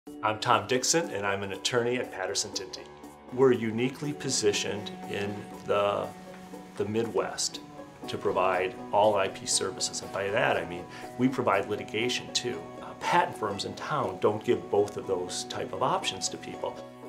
I'm Tom Dickson, and I'm an attorney at Patterson Thuente. We're uniquely positioned in the Midwest to provide all IP services, and by that I mean we provide litigation too. Patent firms in town don't give both of those type of options to people.